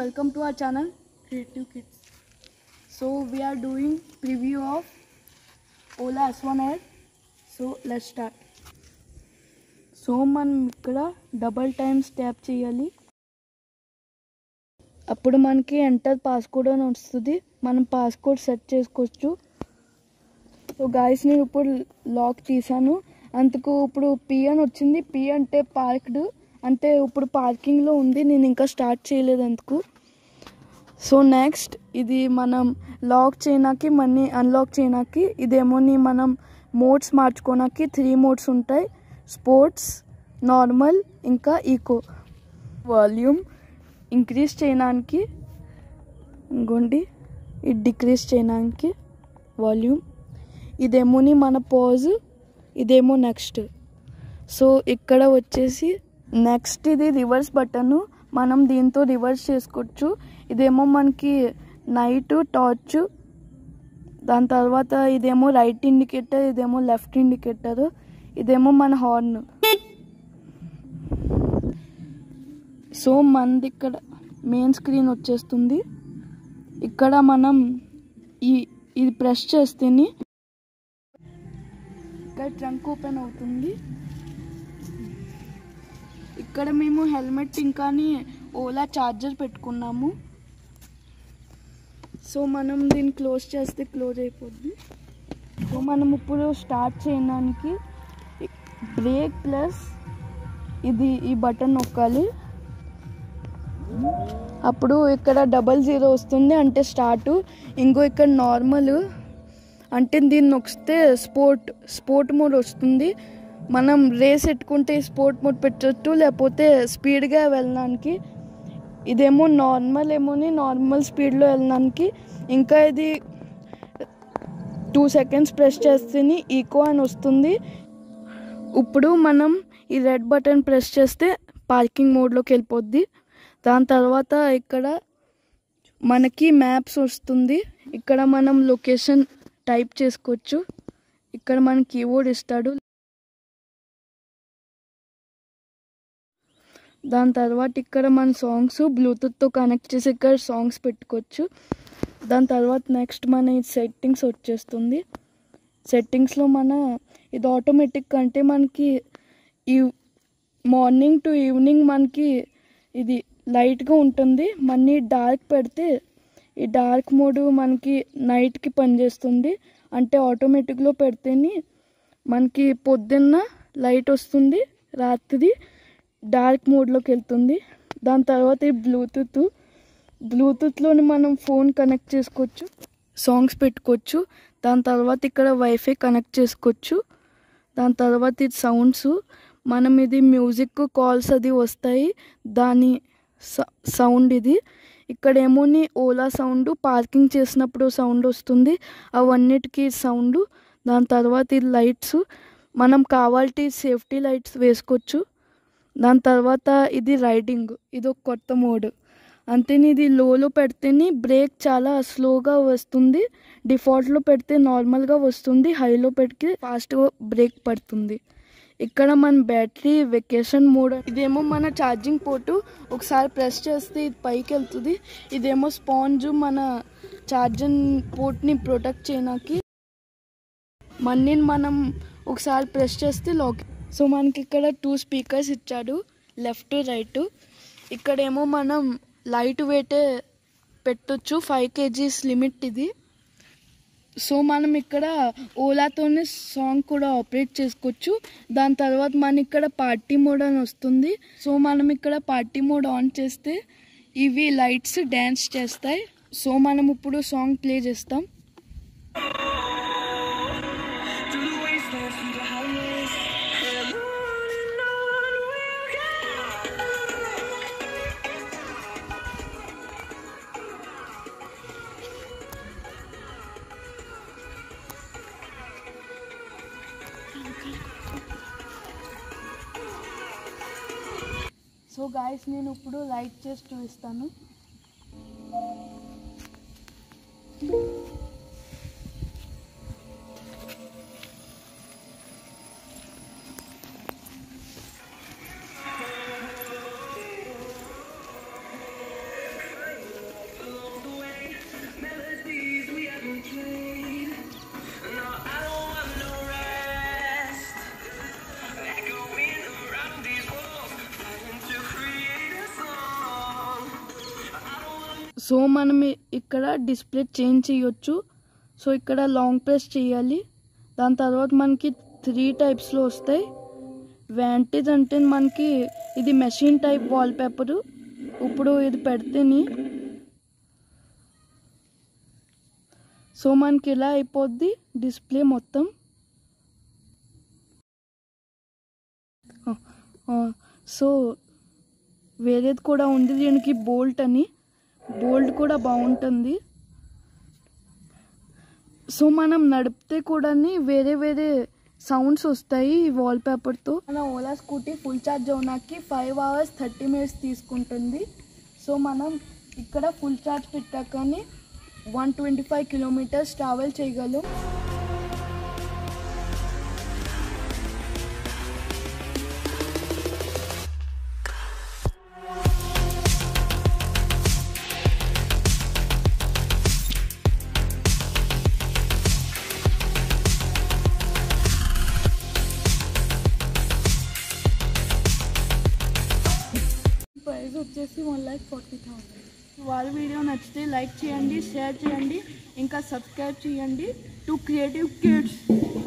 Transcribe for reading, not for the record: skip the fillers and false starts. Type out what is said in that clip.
welcome to our channel Creative Kids. So we are doing preview of Ola S1 Air. So let's start. So మనం ఇక్కడ double times tap చేయాలి. అప్పుడు మనకి enter passcode అని వస్తుంది. మనం పాస్కోడ్ సెట్ చేసుకోవచ్చు. సో గాయస్ నేను ఇప్పుడు లాక్ తీసాను. అందుకు ఇప్పుడు పి అని వచ్చింది. పి అంటే పార్క్డ్, అంటే ఇప్పుడు పార్కింగ్లో ఉంది. నేను ఇంకా స్టార్ట్ చేయలేదు అందుకు. సో నెక్స్ట్ ఇది మనం లాక్ చేయడానికి మనీ అన్లాక్ చేయడానికి ఇదేమోని మనం మోడ్స్ మార్చుకోవడానికి 3 మోడ్స్ ఉంటాయి. స్పోర్ట్స్, నార్మల్, ఇంకా ఈకో. వాల్యూమ్ ఇంక్రీజ్ చేయడానికి ఇంకోండి, ఇది డిక్రీజ్ చేయడానికి వాల్యూమ్. ఇదేమోని మన పాజ్, ఇదేమో నెక్స్ట్. సో ఇక్కడ వచ్చేసి నెక్స్ట్ ఇది రివర్స్ బటన్. మనం దీంతో రివర్స్ చేసుకోవచ్చు. ఇదేమో మనకి నైట్ టార్చ్, దాని తర్వాత ఇదేమో రైట్ ఇండికేటర్, ఇదేమో లెఫ్ట్ ఇండికేటర్, ఇదేమో మన హార్న్. సో మనది ఇక్కడ మెయిన్ స్క్రీన్ వచ్చేస్తుంది. ఇక్కడ మనం ఇది ప్రెస్ చేస్తేనే ఇక్కడ ట్రంక్ ఓపెన్ అవుతుంది. ఇక్కడ మేము హెల్మెట్ ఇంకా ఓలా చార్జర్ పెట్టుకున్నాము. సో మనం దీన్ని క్లోజ్ చేస్తే క్లోజ్ అయిపోద్ది. సో మనం ఇప్పుడు స్టార్ట్ చేయడానికి బ్రేక్ ప్లస్ ఈ బటన్ నొక్కాలి. అప్పుడు ఇక్కడ 00 వస్తుంది, అంటే స్టార్ట్. ఇంకో ఇక్కడ నార్మల్, అంటే దీన్ని నొక్కితే స్పోర్ట్ మోడ్ వస్తుంది. మనం రేస్ ఎట్టుకుంటే స్పోర్ట్ మోడ్ పెట్టచ్చు, లేకపోతే స్పీడ్గా వెళ్ళడానికి. ఇదేమో నార్మల్ స్పీడ్లో వెళ్ళడానికి. ఇంకా ఇది 2 సెకండ్స్ ప్రెస్ చేస్తేనే ఈకో అని వస్తుంది. ఇప్పుడు మనం ఈ రెడ్ బటన్ ప్రెస్ చేస్తే పార్కింగ్ మోడ్లోకి వెళ్ళిపోద్ది. దాని తర్వాత ఇక్కడ మనకి మ్యాప్స్ వస్తుంది. ఇక్కడ మనం లొకేషన్ టైప్ చేసుకోవచ్చు. ఇక్కడ మన కీబోర్డ్ ఇస్తాడు. దాని తర్వాత ఇక్కడ మన సాంగ్స్ బ్లూటూత్తో కనెక్ట్ చేసి ఇక్కడ సాంగ్స్ పెట్టుకోవచ్చు. దాని తర్వాత నెక్స్ట్ మన సెట్టింగ్స్ వచ్చేస్తుంది. సెట్టింగ్స్లో ఇది ఆటోమేటిక్, అంటే మనకి ఈ మార్నింగ్ టు ఈవినింగ్ మనకి ఇది లైట్గా ఉంటుంది. మళ్ళీ డార్క్ పెడితే ఈ డార్క్ మోడ్ మనకి నైట్కి పనిచేస్తుంది. అంటే ఆటోమేటిక్లో పెడితేనే మనకి పొద్దున్న లైట్ వస్తుంది, రాత్రి డార్క్ మోడ్లోకి వెళ్తుంది. దాని తర్వాత ఈ బ్లూటూత్లోని మనం ఫోన్ కనెక్ట్ చేసుకోవచ్చు, సాంగ్స్ పెట్టుకోవచ్చు. దాని తర్వాత ఇక్కడ వైఫై కనెక్ట్ చేసుకోవచ్చు. దాని తర్వాత ఇది సౌండ్స్, మనం ఇది మ్యూజిక్ కాల్స్ అది వస్తాయి, దాని సౌండ్ ఇది. ఇక్కడ ఏమోని ఓలా సౌండ్, పార్కింగ్ చేసినప్పుడు సౌండ్ వస్తుంది, అవన్నిటికీ సౌండ్. దాని తర్వాత ఇది లైట్స్, మనం కావాలంటే సేఫ్టీ లైట్స్ వేసుకోవచ్చు. దాని తర్వాత ఇది రైడింగ్, ఇది ఒక కొత్త మోడ్. అంతేని ఇది లోలో పెడితేనే బ్రేక్ చాలా స్లోగా వస్తుంది, డిఫాల్ట్లో పెడితే నార్మల్గా వస్తుంది, హైలో పెడితే ఫాస్ట్గా బ్రేక్ పడుతుంది. ఇక్కడ మన బ్యాటరీ వెకేషన్ మోడ్, ఇదేమో మన ఛార్జింగ్ పోర్టు. ఒకసారి ప్రెస్ చేస్తే ఇది పైకి వెళ్తుంది. ఇదేమో స్పాంజ్, మన ఛార్జింగ్ పోర్ట్ని ప్రొటెక్ట్ చేయడానికి. మళ్ళీ మనం ఒకసారి ప్రెస్ చేస్తే లాక్. సో మనకి ఇక్కడ 2 స్పీకర్స్ ఇచ్చాడు, లెఫ్ట్ రైట్. ఇక్కడేమో మనం లైట్ వెయిట్ పెట్టొచ్చు, 5 kgs లిమిట్ ఇది. సో మనం ఇక్కడ ఓలాతోనే సాంగ్ కూడా ఆపరేట్ చేసుకోవచ్చు. దాని తర్వాత మన ఇక్కడ పార్టీ మోడ్ అని వస్తుంది. సో మనం ఇక్కడ పార్టీ మోడ్ ఆన్ చేస్తే ఇవి లైట్స్ డ్యాన్స్ చేస్తాయి. సో మనం ఇప్పుడు సాంగ్ ప్లే చేస్తాం. సో గాయస్ నేను ఇప్పుడు లైట్ చేసి చూపిస్తాను. సో మనం ఇక్కడ డిస్ప్లే చేంజ్ చేయొచ్చు. సో ఇక్కడ లాంగ్ ప్రెస్ చేయాలి. దాని తర్వాత మనకి 3 టైప్స్లో వస్తాయి. వ్యాంటేజ్ అంటే మనకి ఇది మెషిన్ టైప్ వాల్పేపరు. ఇప్పుడు ఇది పెడితేని సో మనకి ఇలా అయిపోద్ది డిస్ప్లే మొత్తం. సో వేరేది కూడా ఉంది దీనికి బోల్ట్ అని, బోల్ట్ కూడా బాగుంటుంది. సో మనం నడిపితే కూడా వేరే వేరే సౌండ్స్ వస్తాయి ఈ వాల్పేపర్తో. మన ఓలా స్కూటీ ఫుల్ ఛార్జ్ అవడానికి 5 hours 30 minutes తీసుకుంటుంది. సో మనం ఇక్కడ ఫుల్ ఛార్జ్ పెట్టాకని 125 kilometers ట్రావెల్ చేయగలం. ప్రైస్ వచ్చేసి 1,40,000. వాళ్ళ వీడియో నచ్చితే లైక్ చేయండి, షేర్ చేయండి, ఇంకా సబ్స్క్రైబ్ చేయండి టు క్రియేటివ్ కిడ్స్.